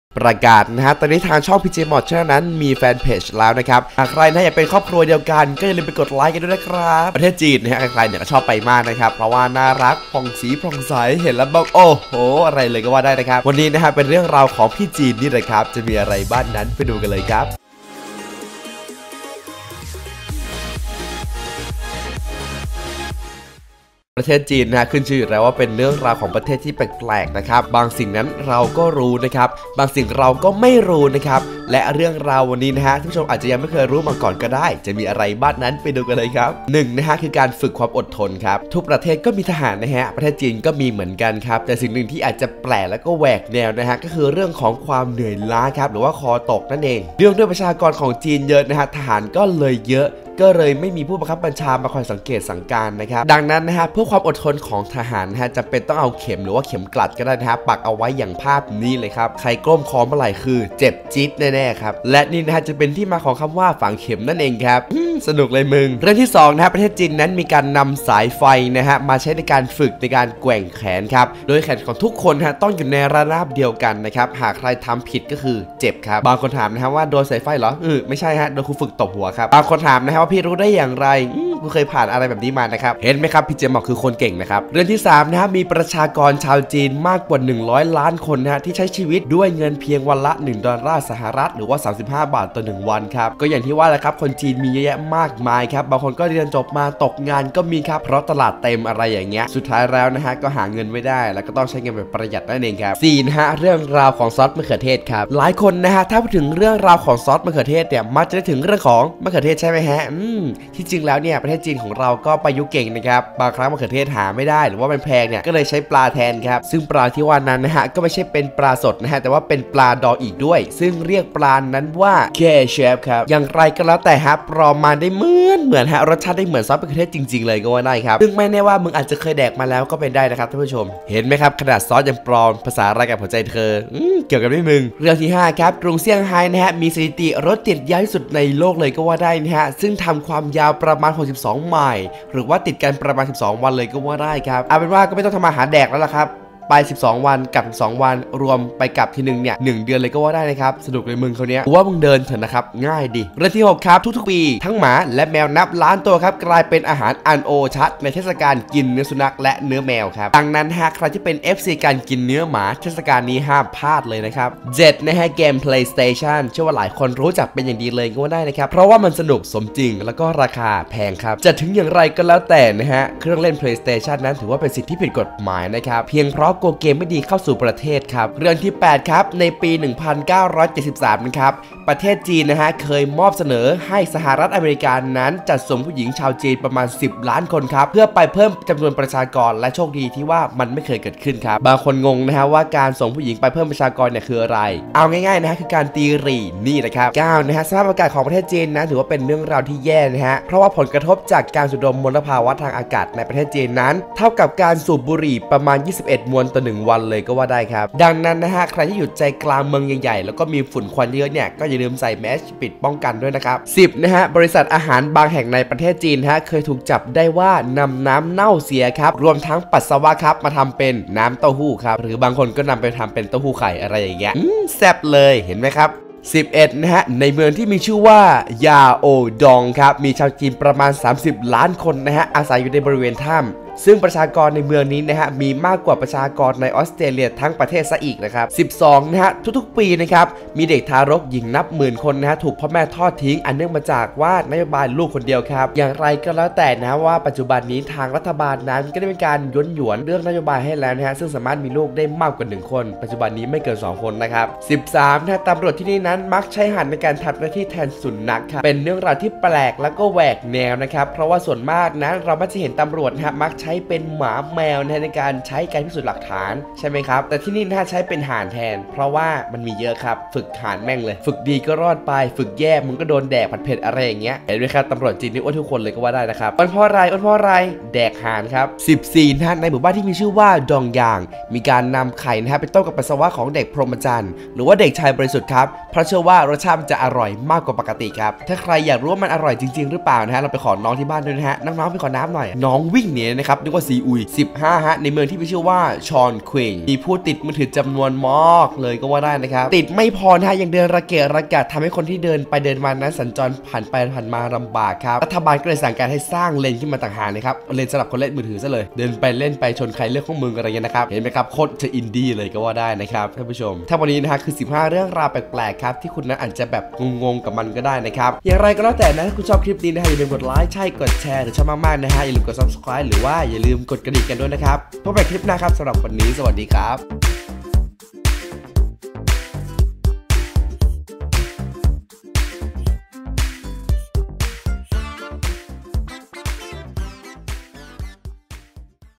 ประกาศนะฮะตอนนี้ทางช่อง PJ Mod เท่านั้นมีแฟนเพจแล้วนะครับหากใครนะอยากเป็นครอบครัวเดียวกันก็อย่าลืมไปกดไลค์กันด้วยนะครับประเทศจีนนะฮะใครเนี่ยก็ชอบไปมากนะครับเพราะว่าน่ารักผ่องสีผ่องใสเห็นแล้วบอกโอ้โหอะไรเลยก็ว่าได้นะครับวันนี้นะฮะเป็นเรื่องราวของพี่จีนนี่แหละครับจะมีอะไรบ้างนั้นไปดูกันเลยครับประเทศจีนนะขึ้นชื่ออยู่แล้วว่าเป็นเรื่องราวของประเทศที่แปลกๆนะครับบางสิ่งนั้นเราก็รู้นะครับบางสิ่งเราก็ไม่รู้นะครับและเรื่องราววันนี้นะฮะท่านผู้ชมอาจจะยังไม่เคยรู้มาก่อนก็ได้จะมีอะไรบ้างนั้นไปดูกันเลยครับ1นะฮะคือการฝึกความอดทนครับทุกประเทศก็มีทหารนะฮะประเทศจีนก็มีเหมือนกันครับแต่สิ่งหนึ่งที่อาจจะแปลกและก็แหวกแนวนะฮะก็คือเรื่องของความเหนื่อยล้าครับหรือว่าคอตกนั่นเองเรื่องด้วยประชากรของจีนเยอะนะฮะทหารก็เลยเยอะก็เลยไม่มีผู้บังคับบัญชามาคอยสังเกตสั่งการนะครับดังนั้นนะฮะเพื่อความอดทนของทหารนะฮะจำเป็นต้องเอาเข็มหรือว่าเข็มกลัดก็ได้นะฮะปักเอาไว้อย่างภาพนี้เลยครับใครก้มคอเมื่อไหร่คือเจ็บจี๊ดแน่ๆครับและนี่นะฮะจะเป็นที่มาของคำว่าฝังเข็มนั่นเองครับสนุกเลยมึงเรื่องที่2นะฮะประเทศจีนนั้นมีการนำสายไฟนะฮะมาใช้ในการฝึกในการแกว่งแขนครับโดยแขนของทุกคนฮะต้องอยู่ในระนาบเดียวกันนะครับหากใครทำผิดก็คือเจ็บครับบางคนถามนะฮะว่าโดนสายไฟเหรอไม่ใช่ฮะโดนครูฝึกตบหัวครับบางคนถามนะฮะว่าพี่รู้ได้อย่างไรกูเคยผ่านอะไรแบบนี้มานะครับเห็นไหมครับพี่เจมบอกคือคนเก่งนะครับเรื่องที่3นะฮะมีประชากรชาวจีนมากกว่า100ล้านคนนะฮะที่ใช้ชีวิตด้วยเงินเพียงวันละ$1หรือว่า35 บาทต่อ1วันครับก็อย่างที่ว่าแหละครับคนจีนมีเยอะแยะมากมายครับบางคนก็เรียนจบมาตกงานก็มีครับเพราะตลาดเต็มอะไรอย่างเงี้ยสุดท้ายแล้วนะฮะก็หาเงินไม่ได้แล้วก็ต้องใช้เงินแบบประหยัดนั่นเองครับ4นะฮะเรื่องราวของซอสมะเขือเทศครับหลายคนนะฮะถ้าพูดถึงเรื่องราวของซอสมะเขือเทศเนี่ยมักจะนึกถึงเรื่องของมะเขือเทศใช่ไหมฮะที่จริงแล้วเนี่ยประเทศจีนของเราก็ประยุกต์เก่งนะครับบางครั้งมะเขือเทศหาไม่ได้หรือว่ามันแพงเนี่ยก็เลยใช้ปลาแทนครับซึ่งปลาที่ว่านั้นนะฮะก็ไม่ใช่เป็นปลาสดนะฮะแต่ว่าเป็นปลาดองอีกด้วยซึ่งเรียกปลานั้นว่าเคเชฟครับอย่างไรก็แล้วแต่ฮะปลอมมาได้เหมือนฮะรสชาติได้เหมือนซอสมะเขือเทศจริงๆเลยก็ว่าได้ครับซึ่งไม่แน่ว่ามึงอาจจะเคยแดกมาแล้วก็เป็นได้นะครับท่านผู้ชมเห็นไหมครับขนาดซอสยังปลอมภาษาอะไรกับหัวใจเธอเกี่ยวกับไม่มึงเรื่องที่5ครับกรุงเซี่ยงไฮ้นะฮะมีสถิติรถติดยาวที่สุดในโลกเลยก็ว่าได้นะฮะซึ่งทำความยาวประมาณ62ไมล์หรือว่าติดกันประมาณ12วันเลยก็ว่าได้ครับเอาเป็นว่าก็ไม่ต้องทำอาหารแดกแล้วล่ะครับไป12วันกับ12วันรวมไปกลับทีนึงเนี่ย1เดือนเลยก็ว่าได้นะครับสนุกเลยมึงเขาเนี้ยว่ามึงเดินเถอะนะครับง่ายดิเรื่องที่6ครับทุกๆปีทั้งหมาและแมวนับล้านตัวครับกลายเป็นอาหารอันโอชะในเทศกาลกินเนื้อสุนัขและเนื้อแมวครับดังนั้นหากใครที่เป็น FC การกินเนื้อหมาเทศกาลนี้ห้ามพลาดเลยนะครับ7นะฮะเกม PlayStation เชื่อว่าหลายคนรู้จักเป็นอย่างดีเลยก็ว่าได้นะครับเพราะว่ามันสนุกสมจริงแล้วก็ราคาแพงครับจะถึงอย่างไรก็แล้วแต่นะฮะเครื่องเล่น PlayStation นั้นถือว่าเป็นสิ่งที่ผิดกฎหมายนะครับเพียงเพราะโกเกมไม่ดีเข้าสู่ประเทศครับเรื่องที่8ครับในปี 1973 นะครับประเทศจีนนะฮะเคยมอบเสนอให้สหรัฐอเมริกานั้นจัดส่งผู้หญิงชาวจีนประมาณ10ล้านคนครับเพื่อไปเพิ่มจำนวนประชากรและโชคดีที่ว่ามันไม่เคยเกิดขึ้นครับบางคนงงนะฮะว่าการส่งผู้หญิงไปเพิ่มประชากรเนี่ยคืออะไรเอาง่ายๆนะฮะคือการตีหรี่นี่นะครับ9นะฮะสภาพอากาศของประเทศจีนนะถือว่าเป็นเรื่องราวที่แย่นะฮะเพราะว่าผลกระทบจากการสูดดมมลภาวะทางอากาศในประเทศจีนนั้นเท่ากับการสูบบุหรี่ประมาณ21มวนต่อ1วันเลยก็ว่าได้ครับดังนั้นนะฮะใครที่อยู่ใจกลางเมืองใหญ่ๆแล้วก็มีฝุ่นควันเยอะเนี่ยก็อย่าลืมใส่แมสปิดป้องกันด้วยนะครับ10นะฮะบริษัทอาหารบางแห่งในประเทศจีนฮะเคยถูกจับได้ว่านำน้ำเน่าเสียครับรวมทั้งปัสสาวะครับมาทำเป็นน้ำเต้าหู้ครับหรือบางคนก็นำไปทำเป็นเต้าหู้ไข่อะไรอย่างเงี้ยแซ่บเลยเห็นไหมครับ11นะฮะในเมืองที่มีชื่อว่ายาโอดองครับมีชาวจีนประมาณ30ล้านคนนะฮะอาศัยอยู่ในบริเวณถ้ำซึ่งประชากรในเมืองนี้นะฮะมีมากกว่าประชากรในออสเตรเลียทั้งประเทศซะอีกนะครับ12นะฮะทุกๆปีนะครับมีเด็กทารกหญิงนับหมื่นคนนะฮะถูกพ่อแม่ทอดทิ้งอันเนื่องมาจากว่านโยบายลูกคนเดียวครับอย่างไรก็แล้วแต่นะว่าปัจจุบันนี้ทางรัฐบาลนั้นก็ได้มีการหยวนเรื่องนโยบายให้แล้วนะฮะซึ่งสามารถมีลูกได้มากกว่า1คนปัจจุบันนี้ไม่เกิน2คนนะครับ13นะตำรวจที่นี่นั้นมักใช้หันในการทำหน้าที่แทนสุนัขครับเป็นเรื่องราวที่แปลกแล้วก็แหวกแนวนะครับเพราะว่าส่วนมากนะเรามักจะเห็นตำรวจนะฮะมักใช้เป็นหมาแมวในการใช้การพิสูจน์หลักฐานใช่ไหมครับแต่ที่นี่ถ้าใช้เป็นห่านแทนเพราะว่ามันมีเยอะครับฝึกห่านแม่งเลยฝึกดีก็รอดไปฝึกแย่มึงก็โดนแดกผัดเผ็ดอะไรอย่างเงี้ยเห็นไหมครับตำรวจจีนนี่อ้วนทุกคนเลยก็ว่าได้นะครับอ้วนเพราะอะไรแดกห่านครับ14นะในหมู่บ้านที่มีชื่อว่าดองยางมีการนำไข่นะฮะไปต้มกับปัสสาวะของเด็กพรหมจรรย์หรือว่าเด็กชายบริสุทธิ์ครับเพราะเชื่อว่ารสชาติมันจะอร่อยมากกว่าปกติครับถ้าใครอยากรู้ว่ามันอร่อยจริงๆหรือเปล่านะฮะเราไปขอน้องที่บ้านด้วยนะฮะน้องๆไปขอน้ำหน่อยน้องวิ่งหนีนะครับนึกว่าซีอุย15ฮะในเมืองที่มีชื่อว่าชอนเควงมีผู้ติดมือถือจำนวนมากเลยก็ว่าได้นะครับติดไม่พอนะฮะยังเดินระเกะระกะทำให้คนที่เดินไปเดินมานั้นสัญจรผ่านไปผ่านมาลำบากครับรัฐบาลก็เลยสั่งการให้สร้างเลนขึ้นมาต่างหากนะครับเลนสำหรับคนเล่นมือถือซะเลยเดินไปเล่นไปชนใครเรื่องของมึงอะไรเงี้ยนะครับเห็นไหมครับโคตรจะอินดี้เลยก็ว่าได้นะครับท่านผู้ชมถ้าวันนี้นะฮะคือ15เรื่องราวแปลกๆครับที่คุณนั้นอาจจะแบบงงๆกับมันก็ได้นะครับอย่างไรก็แล้วแต่นะถ้าคุณชอบคลิปนี้นะฮะอย่าลืมกดไลค์ใช่กดแชร์หรือชอบมากๆนะฮะอย่าลืมกด subscribe หรือว่าอย่าลืมกดกระดิ่งกันด้วยนะครับพบกันคลิปหน้าครับสำหรับวันนี้สวัสดีครับ